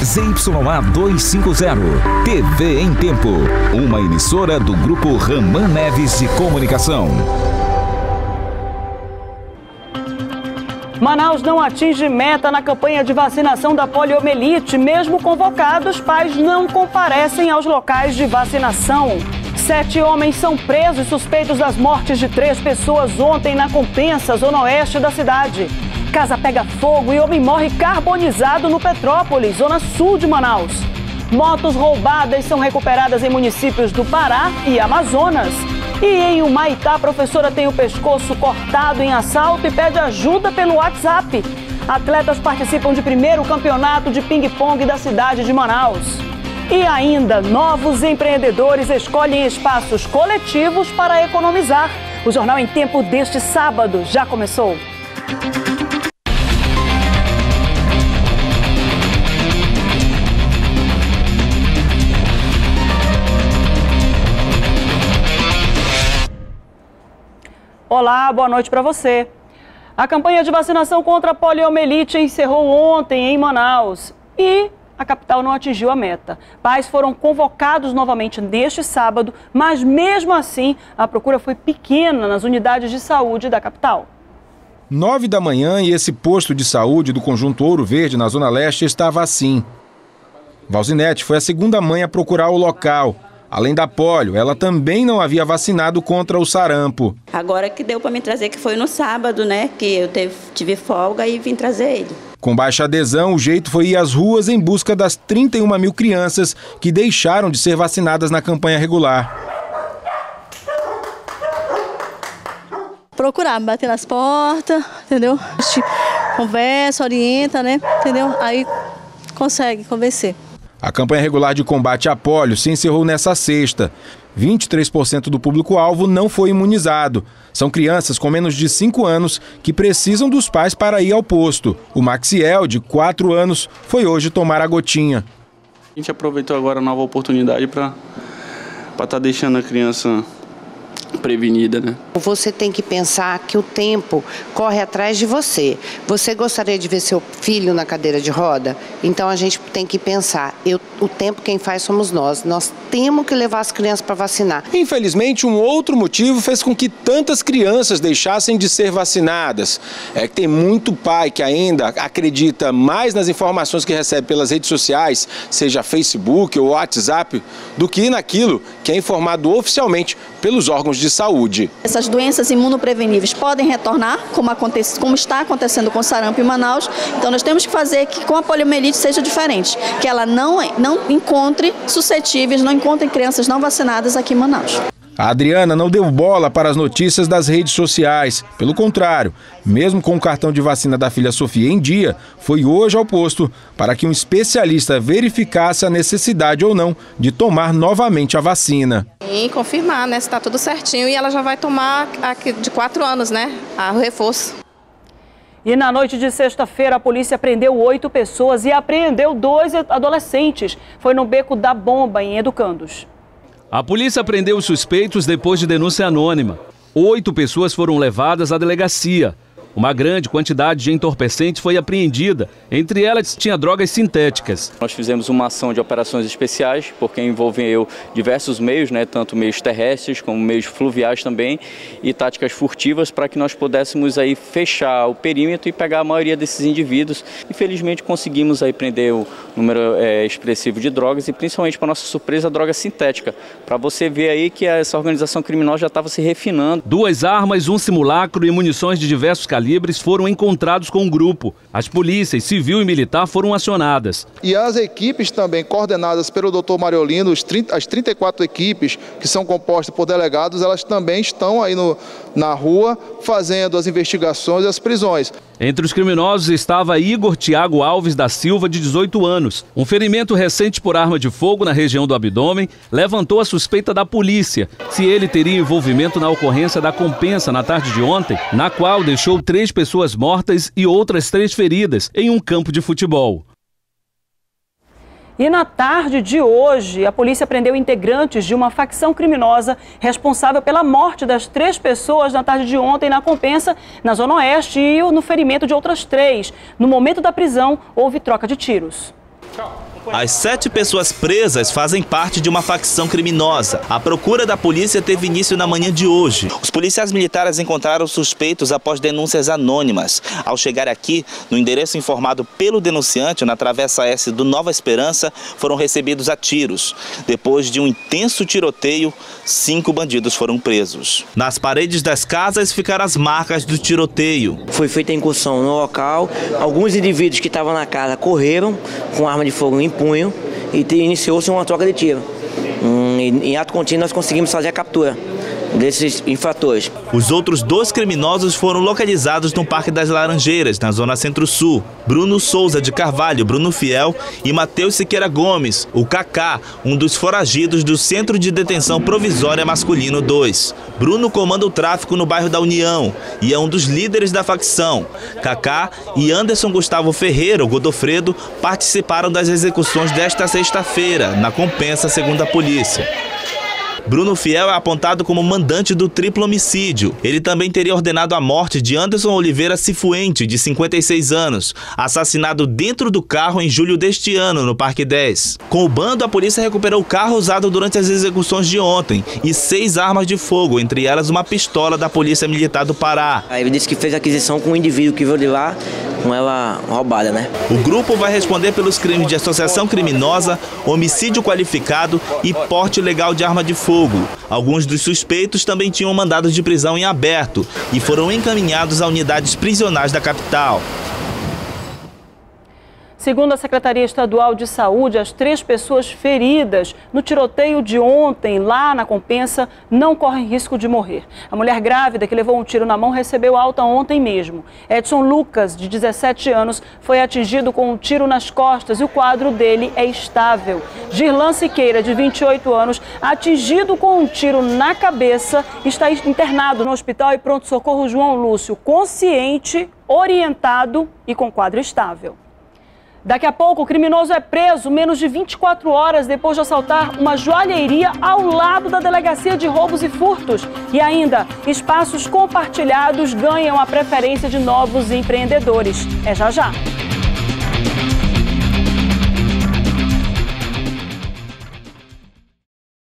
ZYA 250, TV em Tempo, uma emissora do Grupo Raman Neves de Comunicação. Manaus não atinge meta na campanha de vacinação da poliomielite. Mesmo convocados, pais não comparecem aos locais de vacinação. 7 homens são presos suspeitos das mortes de 3 pessoas ontem na Compensa, zona oeste da cidade. Casa pega fogo e homem morre carbonizado no Petrópolis, zona sul de Manaus. Motos roubadas são recuperadas em municípios do Pará e Amazonas. E em Humaitá, a professora tem o pescoço cortado em assalto e pede ajuda pelo WhatsApp. Atletas participam de primeiro campeonato de ping-pong da cidade de Manaus. E ainda, novos empreendedores escolhem espaços coletivos para economizar. O Jornal em Tempo deste sábado já começou. Olá, boa noite para você. A campanha de vacinação contra a poliomielite encerrou ontem em Manaus e a capital não atingiu a meta. Pais foram convocados novamente neste sábado, mas mesmo assim a procura foi pequena nas unidades de saúde da capital. 9 da manhã e esse posto de saúde do Conjunto Ouro Verde, na Zona Leste, estava assim. Valzinete foi a segunda mãe a procurar o local. Além da polio, ela também não havia vacinado contra o sarampo. Agora que deu para me trazer, que foi no sábado, né? Que eu tive folga e vim trazer ele. Com baixa adesão, o jeito foi ir às ruas em busca das 31 mil crianças que deixaram de ser vacinadas na campanha regular. Procurar, bater nas portas, entendeu? A gente conversa, orienta, né? Entendeu? Aí consegue convencer. A campanha regular de combate à polio se encerrou nessa sexta. 23% do público-alvo não foi imunizado. São crianças com menos de 5 anos que precisam dos pais para ir ao posto. O Maxiel, de 4 anos, foi hoje tomar a gotinha. A gente aproveitou agora a nova oportunidade para estar deixando a criança prevenida, né? Você tem que pensar que o tempo corre atrás de você. Você gostaria de ver seu filho na cadeira de roda? Então a gente tem que pensar, o tempo quem faz somos nós. Nós temos que levar as crianças para vacinar. Infelizmente, um outro motivo fez com que tantas crianças deixassem de ser vacinadas. É que tem muito pai que ainda acredita mais nas informações que recebe pelas redes sociais, seja Facebook ou WhatsApp, do que naquilo que é informado oficialmente pelos órgãos de saúde. Essas doenças imunopreveníveis podem retornar, como está acontecendo com o sarampo em Manaus. Então nós temos que fazer que com a poliomielite seja diferente, que ela não encontre suscetíveis, não encontre crianças não vacinadas aqui em Manaus. A Adriana não deu bola para as notícias das redes sociais. Pelo contrário, mesmo com o cartão de vacina da filha Sofia em dia, foi hoje ao posto para que um especialista verificasse a necessidade ou não de tomar novamente a vacina. E confirmar, né, se está tudo certinho, e ela já vai tomar aqui de 4 anos, né, o reforço. E na noite de sexta-feira, a polícia prendeu 8 pessoas e apreendeu 2 adolescentes. Foi no Beco da Bomba, em Educandos. A polícia prendeu os suspeitos depois de denúncia anônima. 8 pessoas foram levadas à delegacia. Uma grande quantidade de entorpecentes foi apreendida. Entre elas, tinha drogas sintéticas. Nós fizemos uma ação de operações especiais, porque envolveu diversos meios, né, tanto meios terrestres como meios fluviais também, e táticas furtivas para que nós pudéssemos aí fechar o perímetro e pegar a maioria desses indivíduos. Infelizmente conseguimos aí prender o número expressivo de drogas e principalmente, para nossa surpresa, a droga sintética. Para você ver aí que essa organização criminosa já estava se refinando. 2 armas, um simulacro e munições de diversos calibres foram encontrados com o grupo. As polícias civil e militar foram acionadas. E as equipes também coordenadas pelo Dr. Mariolino, as 34 equipes que são compostas por delegados, elas também estão aí na rua fazendo as investigações e as prisões. Entre os criminosos estava Igor Tiago Alves da Silva, de 18 anos. Um ferimento recente por arma de fogo na região do abdômen levantou a suspeita da polícia se ele teria envolvimento na ocorrência da Compensa na tarde de ontem, na qual deixou 3 pessoas mortas e outras 3 feridas em um campo de futebol. E na tarde de hoje, a polícia prendeu integrantes de uma facção criminosa responsável pela morte das 3 pessoas na tarde de ontem na Compensa, na Zona Oeste, e no ferimento de outras 3. No momento da prisão, houve troca de tiros. As 7 pessoas presas fazem parte de uma facção criminosa. A procura da polícia teve início na manhã de hoje. Os policiais militares encontraram suspeitos após denúncias anônimas. Ao chegar aqui, no endereço informado pelo denunciante, na Travessa S do Nova Esperança, foram recebidos a tiros. Depois de um intenso tiroteio, 5 bandidos foram presos. Nas paredes das casas ficaram as marcas do tiroteio. Foi feita a incursão no local. Alguns indivíduos que estavam na casa correram com arma de fogo em punho e iniciou-se uma troca de tiro. Em ato contínuo nós conseguimos fazer a captura desses infratores. Os outros 2 criminosos foram localizados no Parque das Laranjeiras, na zona centro-sul. Bruno Souza de Carvalho, Bruno Fiel e Matheus Siqueira Gomes, o Kaká, um dos foragidos do Centro de Detenção Provisória Masculino 2. Bruno comanda o tráfico no bairro da União e é um dos líderes da facção. Kaká e Anderson Gustavo Ferreira, o Godofredo, participaram das execuções desta sexta-feira, na Compensa, segundo a polícia. Bruno Fiel é apontado como mandante do triplo homicídio. Ele também teria ordenado a morte de Anderson Oliveira Cifuente, de 56 anos, assassinado dentro do carro em julho deste ano, no Parque 10. Com o bando, a polícia recuperou o carro usado durante as execuções de ontem e 6 armas de fogo, entre elas uma pistola da Polícia Militar do Pará. Ele disse que fez aquisição com um indivíduo que veio de lá com ela roubada, né? O grupo vai responder pelos crimes de associação criminosa, homicídio qualificado e porte ilegal de arma de fogo. Alguns dos suspeitos também tinham mandado de prisão em aberto e foram encaminhados a unidades prisionais da capital. Segundo a Secretaria Estadual de Saúde, as 3 pessoas feridas no tiroteio de ontem lá na Compensa não correm risco de morrer. A mulher grávida que levou um tiro na mão recebeu alta ontem mesmo. Edson Lucas, de 17 anos, foi atingido com um tiro nas costas e o quadro dele é estável. Girlan Siqueira, de 28 anos, atingido com um tiro na cabeça, está internado no Hospital e Pronto-Socorro João Lúcio, consciente, orientado e com quadro estável. Daqui a pouco, o criminoso é preso menos de 24 horas depois de assaltar uma joalheria ao lado da Delegacia de Roubos e Furtos. E ainda, espaços compartilhados ganham a preferência de novos empreendedores. É já já.